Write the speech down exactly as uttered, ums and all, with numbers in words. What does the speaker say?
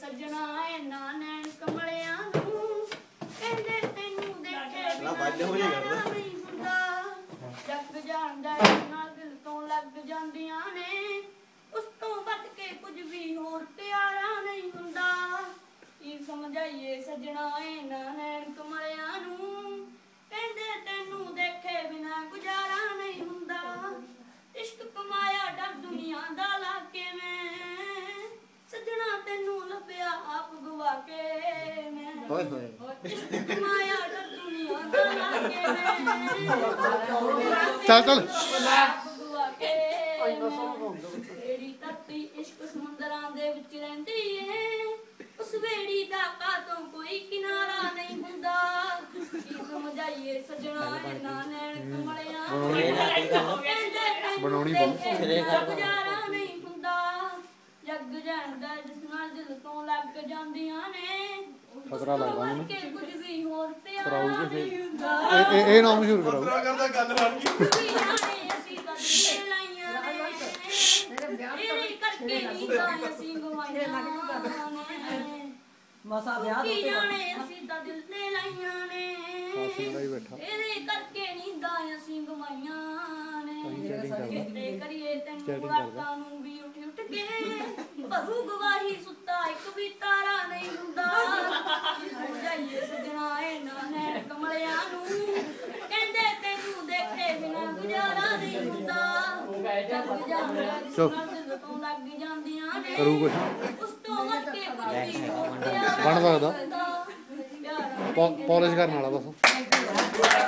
सजना इन्ना नैन कमलिया नू कहंदे तैनू देखे बिना गुजारा नहीं हुंदा जग जानदा नाल दिल तो लग जांदियां ने उस तो बच के कुछ भी होर प्यारा नहीं हुंदा की समझाइए सजना इन्ना नैन कमलिया नू कहंदे तैनू देखे बिना गुजारा नहीं हुंदा इश्क कमाया डर दुनिया दा लाके मैं सजना तैनू लभया आप गवा के मैं होए होए इश्क कमाया डर दुनिया दा लाके मैं चल चल गवा के एड़ी धरती इश्क समुंदरां दे विच रहिंदी है उस वेड़ी दा कातों कोई किनारा नहीं हुंदा की समझाइए सजना इन्ना नैन कमलिया बनाउणी गुजारा नहीं हुंदा जग जानदा जिस नाल दिल तो लग जांदियां ने खतरा लगदा मैनूं के कुछ भी होर प्यारा नहीं हुंदा ए ए नाम मशहूर कराओ खतरा करदा गल बन गई ਅਸੀਂ ਤਾਂ ਦਿਲ ਲਾਈਆਂ ਨੇ ਤੇਰੇ ਕਰਕੇ ਨਹੀਂ ਤਾਂ ਅਸੀਂ ਗਵਾਈਆਂ ਮਸਾ ਵਿਆਹ ਕੀ ਜਾਣੇ ਅਸੀਂ ਤਾਂ ਦਿਲ ਤੇ ਲਾਈਆਂ ਨੇ ਤੇਰੇ ਕਰਕੇ ਨਹੀਂ ਤਾਂ ਅਸੀਂ ਗਵਾਈਆਂ ਨੇ ਕਿਤੇ ਕਰੀਏ ਤੈਨੂੰ ਰਾਤਾਂ ਨੂੰ ਵੀ ਉੱਠ ਉੱਠ ਕੇ ਬਹੂ ਗਵਾਹੀ ਸੁੱਤਾ ਇੱਕ ਵੀ ਤਾਰਾ ਨਹੀਂ ਹੁੰਦਾ ਜਾਈਏ ਸਜਣਾ ਇਹਨਾਂ ਨੇ ਕਮਲਿਆਂ ਨੂੰ ਕਹਿੰਦੇ ਤੈਨੂੰ ਦੇਖੇ ਬਿਨਾ ਗੁਜ਼ਾਰਾ ਨਹੀਂ ਹੁੰਦਾ ਜਗ ਜਾਂਦਾ ਜਿਸ ਨਾਲ ਦਿਲ ਤੋਂ ਲੱਗ ਜਾਂਦੀਆਂ ਨੇ ਕਰੂ ਕੁਛ ਉਸ ਤੋਂ ਵੱਧ ਕੇ ਕੁਝ ਵੀ ਬਣ ਸਕਦਾ ਪੋਲਿਸ਼ ਕਰਨ ਵਾਲਾ ਬਸ